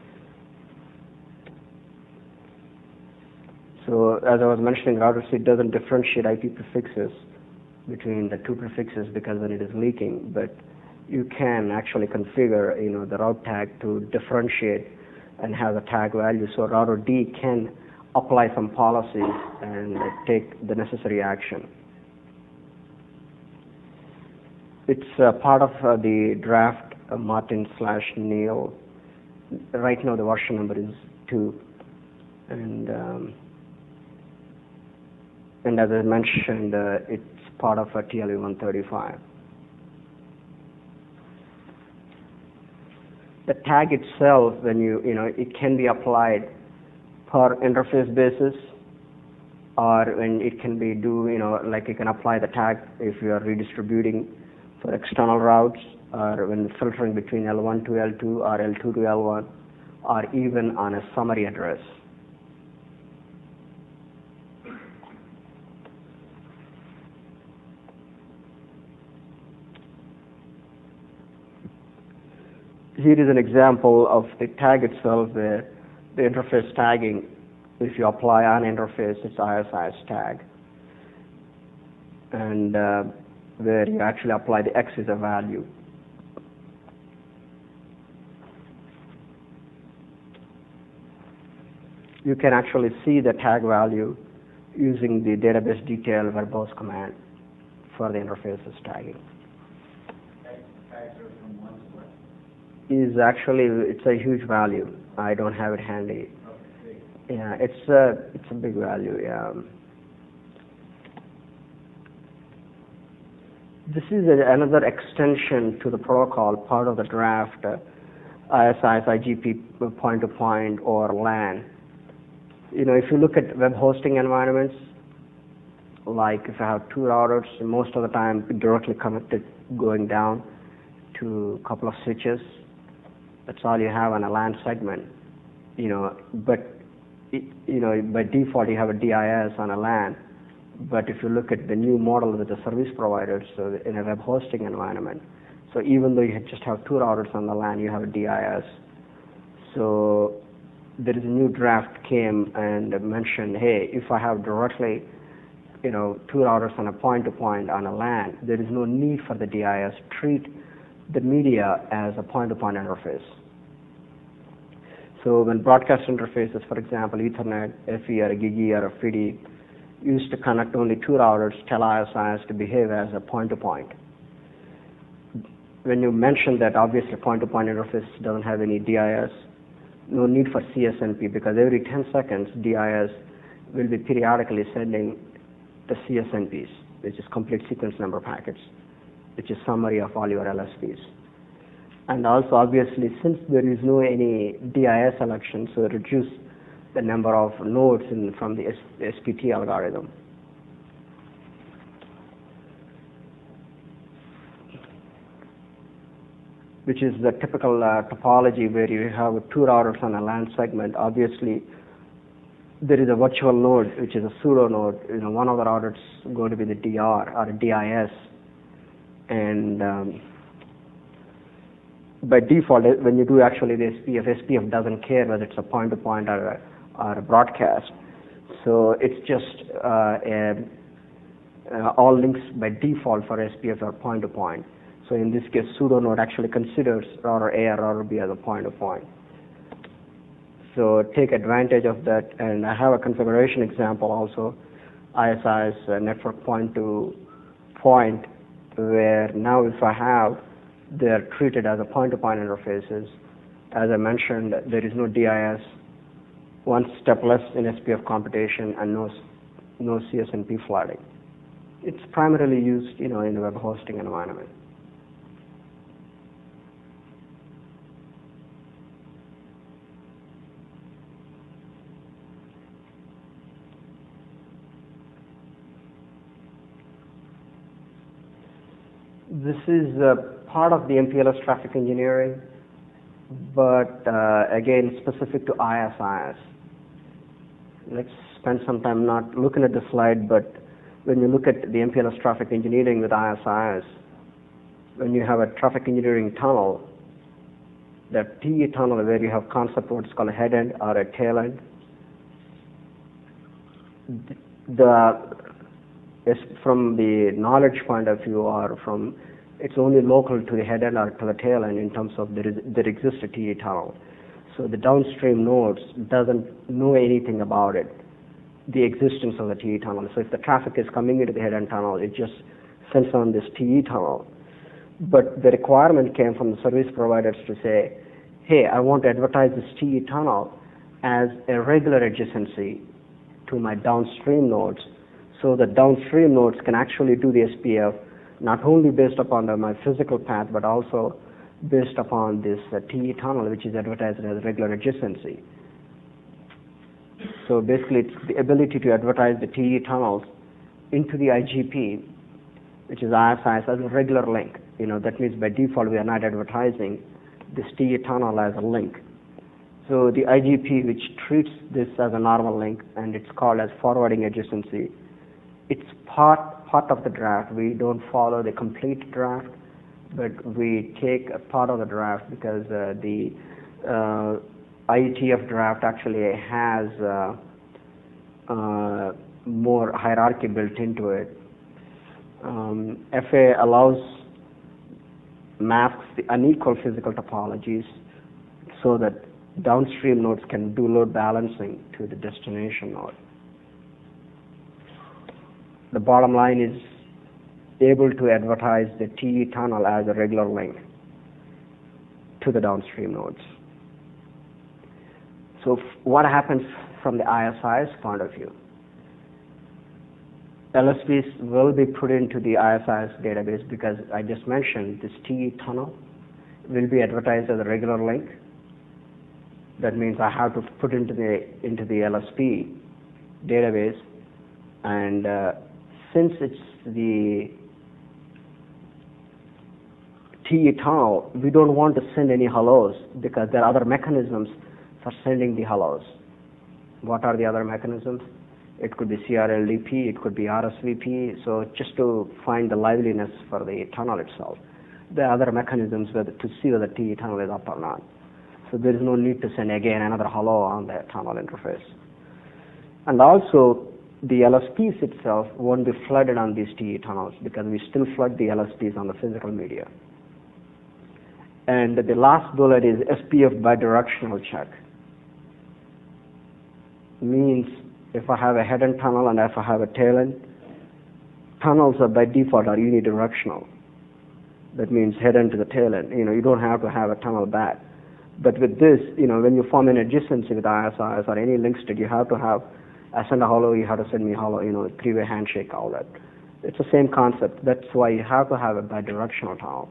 So as I was mentioning, router C doesn't differentiate I P prefixes between the two prefixes because when it is leaking, but you can actually configure, you know, the route tag to differentiate and have the tag value. So router D can apply some policies and take the necessary action. It's uh, part of uh, the draft uh, Martin slash Neil. Right now the version number is two, and um, and as I mentioned, uh, it's part of a T L V one thirty-five. The tag itself, when you, you know, it can be applied per interface basis, or when it can be do, you know, like you can apply the tag if you are redistributing for external routes, or when filtering between L one to L two or L two to L one, or even on a summary address. Here is an example of the tag itself where the interface tagging, if you apply on interface, it's I S I S tag. And uh, where you actually apply the X as a value. You can actually see the tag value using the database detail verbose command for the interfaces tagging. Tags are from one to what? Is actually, it's a huge value. I don't have it handy. Okay. Yeah, it's a, it's a big value, yeah. This is a, another extension to the protocol, part of the draft, uh, I S I S, I G P, point-to-point, or LAN. You know, if you look at web hosting environments, like if I have two routers, most of the time directly connected going down to a couple of switches, that's all you have on a LAN segment. You know, but, it, you know, by default you have a D I S on a LAN. But if you look at the new model with the service providers, so in a web hosting environment, so even though you just have two routers on the LAN, you have a D I S. So there is a new draft came and mentioned, hey, if I have directly, you know, two routers on a point-to-point on a LAN, there is no need for the D I S. Treat the media as a point-to-point interface. So when broadcast interfaces, for example, Ethernet, F E or a Gigi or a F I D I, used to connect only two routers, tell I S I S to behave as a point-to-point. When you mention that obviously point-to-point interface doesn't have any D I S, no need for C S N P, because every ten seconds D I S will be periodically sending the C S N Ps, which is complete sequence number packets, which is summary of all your L S Ps. And also obviously, since there is no any D I S selection, so reduce the number of nodes in, from the S P T algorithm. Which is the typical uh, topology where you have two routers on a LAN segment. Obviously, there is a virtual node, which is a pseudo node. You know, one of the routers is going to be the D R or a D I S, and um, by default, when you do actually the S P F, S P F doesn't care whether it's a point-to-point or a, or a broadcast. So it's just uh, a, uh, all links by default for S P F are point-to-point. So in this case, pseudo node actually considers router A or router B as a point-to-point. So take advantage of that, and I have a configuration example also, I S I S uh, network point-to-point, where now if I have, they're treated as a point-to-point interfaces. As I mentioned, there is no D I S, one step less in S P F computation, and no, no C S N P flooding. It's primarily used, you know, in a web hosting environment. This is uh, part of the M P L S traffic engineering, but uh, again specific to I S I S. Let's spend some time not looking at the slide, but when you look at the M P L S traffic engineering with I S I S, when you have a traffic engineering tunnel, that T E tunnel where you have concept what's called a head end or a tail end, the is from the knowledge point of view, or from it's only local to the head end or to the tail end in terms of there is there exists a T E tunnel. So the downstream nodes doesn't know anything about it, the existence of the T E tunnel. So if the traffic is coming into the head end tunnel, it just sends on this T E tunnel. But the requirement came from the service providers to say, hey, I want to advertise this T E tunnel as a regular adjacency to my downstream nodes, so the downstream nodes can actually do the S P F not only based upon the, my physical path, but also based upon this uh, T E tunnel, which is advertised as a regular adjacency. So basically, it's the ability to advertise the T E tunnels into the I G P, which is I S I S, as a regular link. You know, that means by default we are not advertising this T E tunnel as a link. So the I G P, which treats this as a normal link, and it's called as forwarding adjacency, it's part part of the draft. We don't follow the complete draft, but we take a part of the draft because uh, the uh, I E T F draft actually has uh, uh, more hierarchy built into it. Um, F A allows masks the unequal physical topologies so that downstream nodes can do load balancing to the destination node. The bottom line is able to advertise the T E tunnel as a regular link to the downstream nodes. So what happens from the I S I S point of view? L S Ps will be put into the I S I S database because I just mentioned this T E tunnel will be advertised as a regular link. That means I have to put into the into the L S P database, and uh, since it's the T E tunnel, we don't want to send any hellos because there are other mechanisms for sending the hellos. What are the other mechanisms? It could be C R L D P, it could be R S V P, so just to find the liveliness for the tunnel itself. There are other mechanisms whether, to see whether the T E tunnel is up or not. So there is no need to send again another hello on the tunnel interface. And also, the L S Ps itself won't be flooded on these T E tunnels because we still flood the L S Ps on the physical media. And the last bullet is S P F bidirectional check. Means if I have a head end tunnel and if I have a tail end, tunnels are by default are unidirectional. That means head end to the tail end. You know, you don't have to have a tunnel back. But with this, you know, when you form an adjacency with I S I S or any link state, you have to have, I send a hello, you have to send me a hello, you know, three-way handshake, all that. It's the same concept. That's why you have to have a bidirectional tunnel.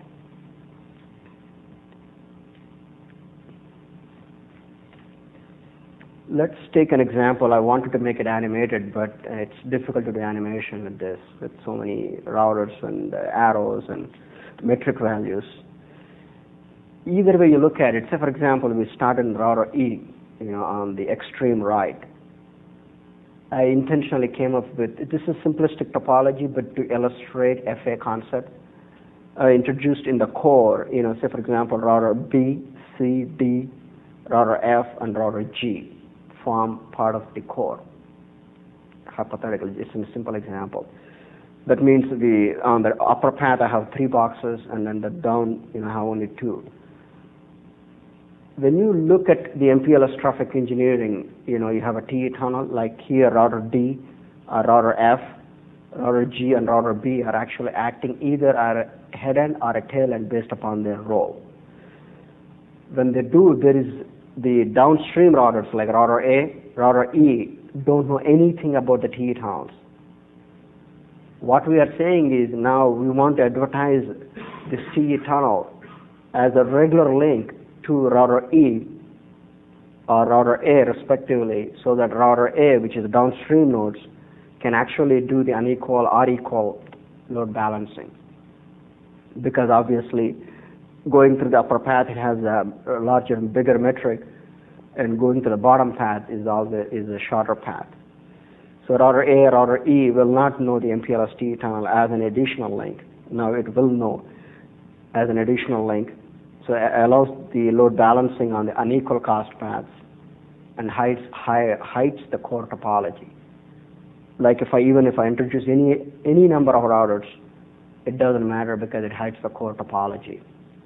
Let's take an example. I wanted to make it animated, but it's difficult to do animation with this, with so many routers and uh, arrows and metric values. Either way you look at it, say for example, we start in router E, you know, on the extreme right. I intentionally came up with, this is simplistic topology, but to illustrate F A concept, I introduced in the core, you know, say for example, router B, C, D, router F, and router G form part of the core. Hypothetically, it's a simple example. That means the on the upper path I have three boxes, and then the down, you know, I have only two. When you look at the M P L S traffic engineering, you know, you have a T E tunnel, like here router D, or router F, router G, and router B are actually acting either at a head end or a tail end based upon their role. When they do, there is the downstream routers like router A, router E, don't know anything about the T E tunnels. What we are saying is now we want to advertise this T E tunnel as a regular link to router E or router A respectively, so that router A, which is downstream nodes, can actually do the unequal or equal load balancing. because obviously going through the upper path it has a larger and bigger metric, and going to the bottom path is always is a shorter path. So router A or router E will not know the M P L S T E tunnel as an additional link. Now it will know as an additional link. So it allows the load balancing on the unequal cost paths and hides, high, hides the core topology. Like if I even if I introduce any any number of routers, it doesn't matter because it hides the core topology.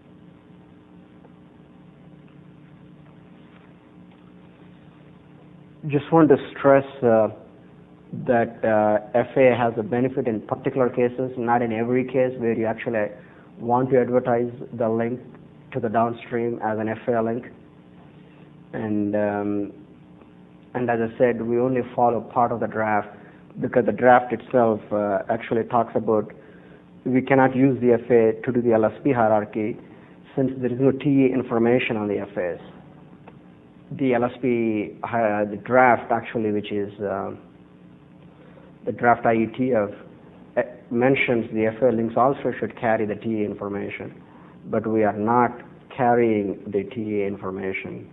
Just want to stress uh, that uh, F A has a benefit in particular cases, not in every case where you actually want to advertise the link to the downstream as an F A link. And um, and as I said, we only follow part of the draft because the draft itself uh, actually talks about we cannot use the F A to do the L S P hierarchy since there is no T E information on the F As. The L S P, uh, the draft actually, which is uh, the draft I E T F, uh, mentions the F A links also should carry the T E information, but we are not carrying the T E information.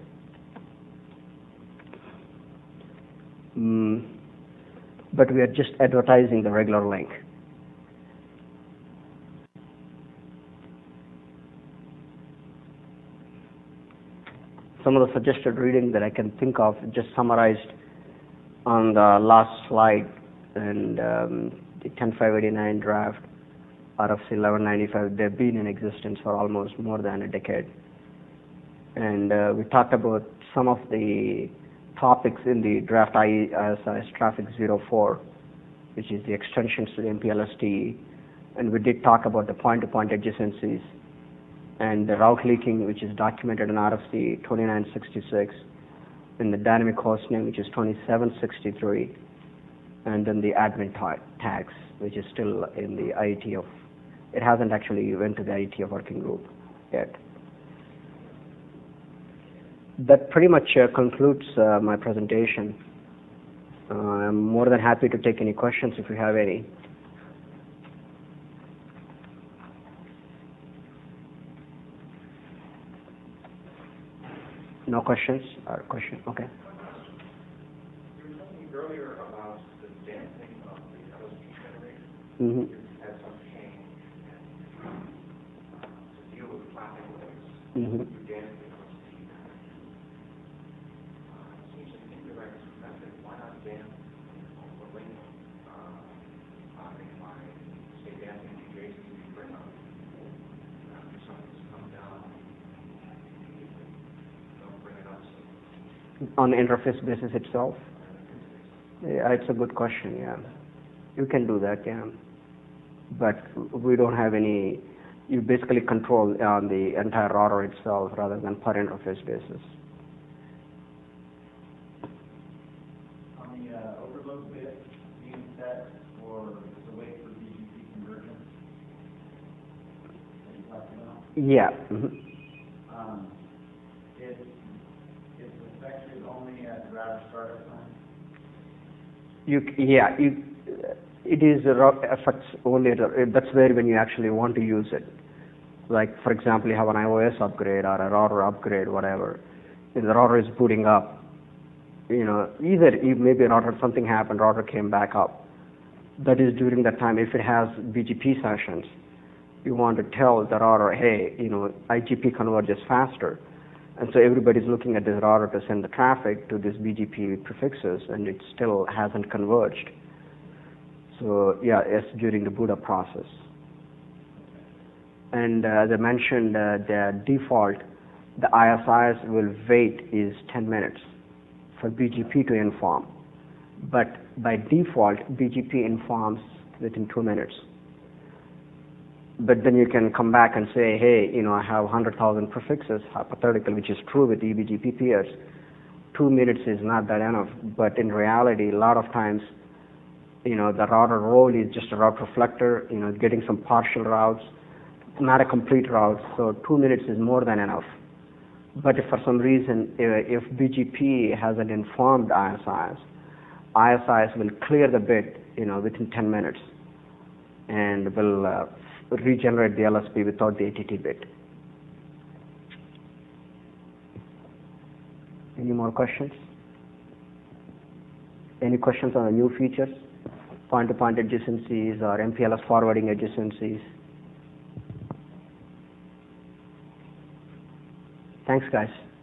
Mm, but we are just advertising the regular link. Some of the suggested reading that I can think of, just summarized on the last slide, and um, the ten five eighty-nine draft, R F C eleven ninety-five, they've been in existence for almost more than a decade. And uh, we talked about some of the topics in the draft I E S S traffic zero four, which is the extensions to the M P L S T E, and we did talk about the point-to-point adjacencies, and the route leaking, which is documented in R F C twenty-nine sixty-six, and the dynamic hostname, which is twenty-seven sixty-three, and then the admin tags, which is still in the I E T F. It hasn't actually went to the I E T F working group yet. That pretty much uh, concludes uh, my presentation. Uh, I'm more than happy to take any questions if you have any. No questions? Or question? Okay. You were talking earlier about the damping of the L S P generation. Mm-hmm. Had some change uh, to deal with flapping waves. Mm-hmm. You damp the L S P. Uh, it seems an indirect method. Why not damp the link uh, by, by, say, damping the adjacencies you bring up? After something's come down, On the interface basis itself? Yeah, it's a good question, yeah. You can do that, yeah. But we don't have any, you basically control on the entire router itself rather than per interface basis. On the uh, overload bit being set for the wait for B G P conversion that you talked about, Yeah. Mm-hmm. um, it, it's effective only at the router startup time. You, yeah, you, it is a route effects only, at a- that's where when you actually want to use it. Like, for example, you have an iOS upgrade or a router upgrade, whatever. If the router is booting up, you know, either if maybe a router, something happened, router came back up. That is during that time, if it has B G P sessions, you want to tell the router, hey, you know, I G P converges faster. And so everybody's looking at this router to send the traffic to this B G P prefixes, and it still hasn't converged. So yeah, it's during the boot up process. And uh, as I mentioned, uh, the default, the I S Is will wait is ten minutes for B G P to inform. But by default, B G P informs within two minutes. But then you can come back and say, hey, you know, I have one hundred thousand prefixes, hypothetical, which is true with E B G P peers. Two minutes is not that enough. But in reality, a lot of times, you know, the router role is just a route reflector, you know, getting some partial routes, not a complete route. So two minutes is more than enough. But if for some reason, if B G P has an informed I S Is, I S Is will clear the bit, you know, within ten minutes, and will uh, regenerate the L S P without the A T T bit. Any more questions? Any questions on the new features? Point-to-point adjacencies or M P L S forwarding adjacencies? Thanks, guys.